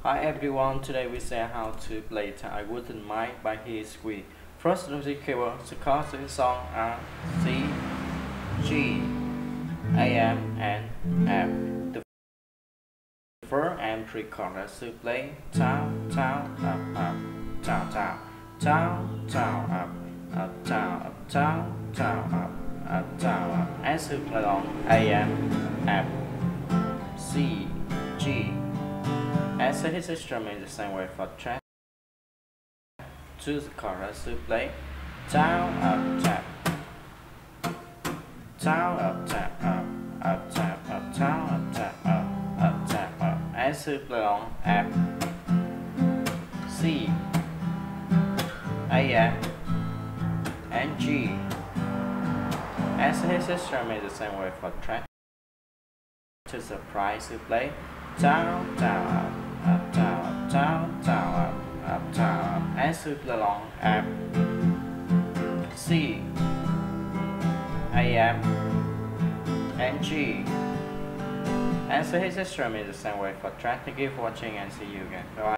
Hi everyone, today we say how to play I Wouldn't Mind by his squeeze. First music keyboard, the chords in the song are C, G, A, M, and F. The first and three chords to play down, down, up, up, down, down, down, down, up, up, down, up, down, down, up, down, up. And to play along A, M, F, C, G. As his instrument the same way for track. Choose the chorus to play down, up, tap, down, up, tap, up, tap, up, down, up, tap, up, tap, up. As to play on F, C, A, F, and G. As his instrument the same way for track. To surprise to play down, down, up, down, down, down, up, down, up. And to play along F, C, A, F, and G. And so his instrument is the same way for track. Thank you for watching and see you again. Bye.